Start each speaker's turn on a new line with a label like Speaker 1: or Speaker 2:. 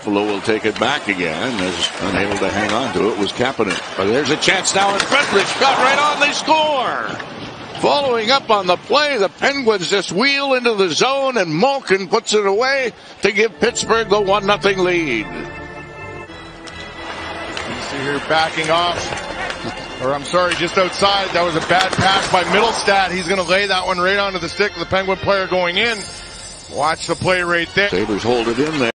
Speaker 1: Buffalo will take it back again, as unable to hang on to it was Kapanen. But there's a chance now, and Fredericks got right on, they score! Following up on the play, the Penguins just wheel into the zone, and Malkin puts it away to give Pittsburgh the 1-0 lead.
Speaker 2: You see here backing off. Or I'm sorry, just outside. That was a bad pass by Middlestat. He's going to lay that one right onto the stick of the Penguin player going in. Watch the play right there.
Speaker 1: Sabres hold it in there.